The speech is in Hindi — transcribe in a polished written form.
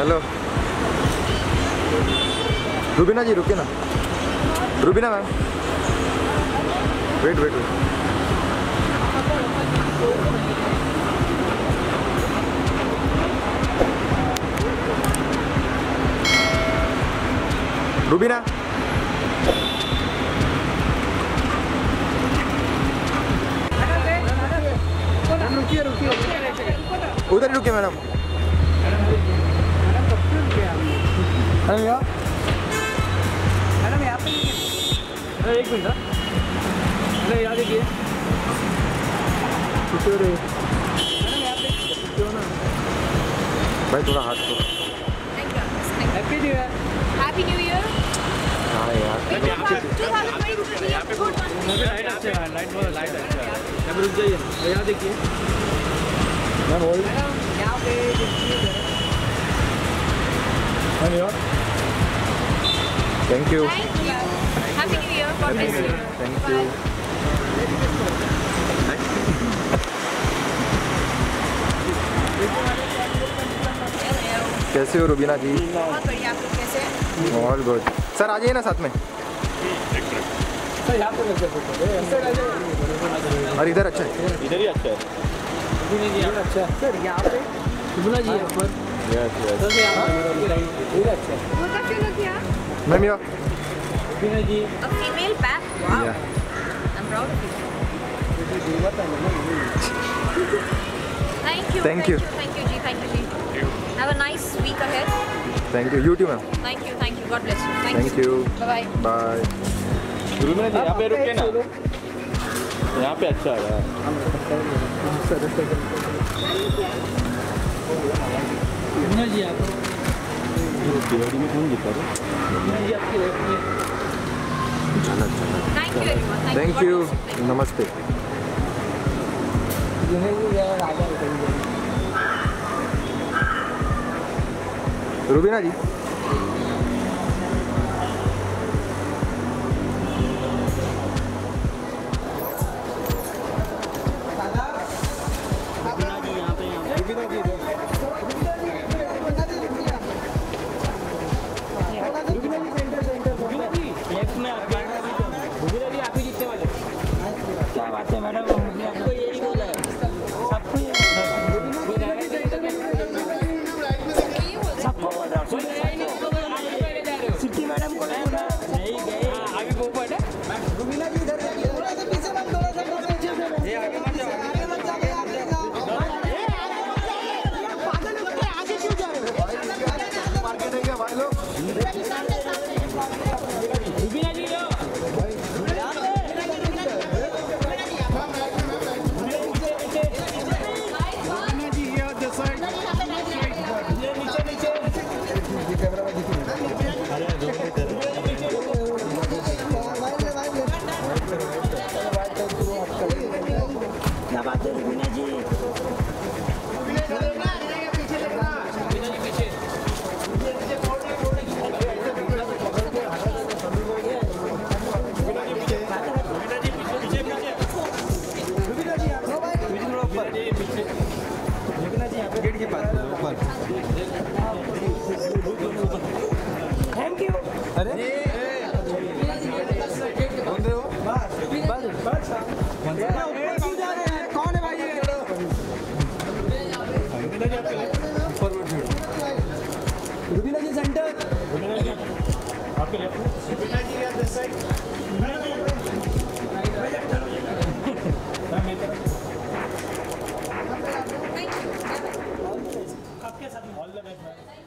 हेलो रुबीना जी, रुकिए ना। Rubina ma'am, wait wait wait. Rubina, उधर ही रुकिए मैडम। मैडम यहाँ पे एक मिनट। अरे यहाँ देखिए भाई थोड़ा हाथ को। Happy new year. Happy new year. हाँ यार, यहाँ पे लाइट अच्छा है, लाइट अच्छा है। यहाँ पे रुक जाइए, यहाँ देखिए मैम। यहाँ पे thank you. Happy new year. God bless you. Thank you. कैसे हो रुबीना जी? बहुत बढ़िया, आप लोग कैसे हैं? All good. सर आ जाइए ना साथ में। सर यहाँ पे और इधर अच्छा है, इधर ही अच्छा है। अच्छा है सर, यहाँ पे सुबना जी यहाँ पर। सर यहाँ इधर अच्छा है। What have you looked here? Ma'am yo. Subna ji A female bat? Wow. Yeah. I'm proud of you. Thank you. Thank you. Thank you, Ji. Thank you, Ji. Have a nice week ahead. Thank you. You too ma'am. Thank you. Thank you. God bless you. Thank you. Bye bye. Bye. Rubina ji यहाँ पे रुके ना, यहाँ पे अच्छा है। सुबना जी यहाँ पर में कौन जीता है? Thank you, everyone. Thank God you. bless you. नमस्ते। रुबीना जी, क्या बात है मैडम, हमने आपको यही बोला है। सबको सबको बोल रहा हूँ। सिटी मैडम को नहीं गए अभी वो पड़े। रुबीना जी इधर थोड़ा सा पीछे मत, थोड़ा सा पीछे से ये आगे मत जाओ, आगे मत जाओ, पागल हो गए, आगे क्यों जा रहे हो? मार्केट है क्या भाई लोग? रुबीना जी लो क्या बात है रुबीना जी? गेट के पास ऊपर। Thank you. अरे बोल रहे हो? बस कौन है भाई ये? रुबीना जी सेंटर। आपके लेफ्ट। रुबीना जी या दिस साइड। आपके साथ ऑल द बेस्ट।